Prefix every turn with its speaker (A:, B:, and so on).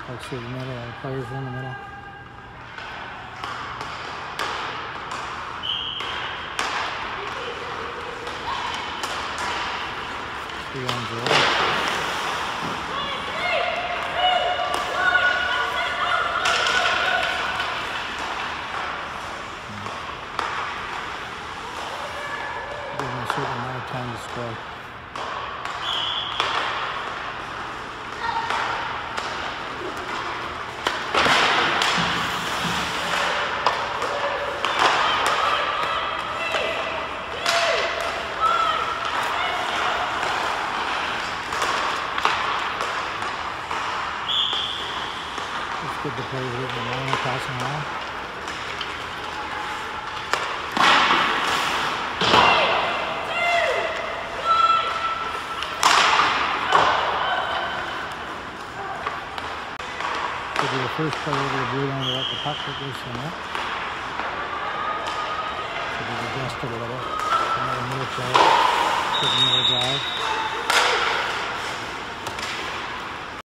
A: Folks through the middle, our players are in the middle. Three on 0. Given a certain amount of time to score. It's good to play with it along and passing along. Could be the first player over the blue line to let the puck get loose in there. Could be adjusted a little. Another middle play. Could be another drive.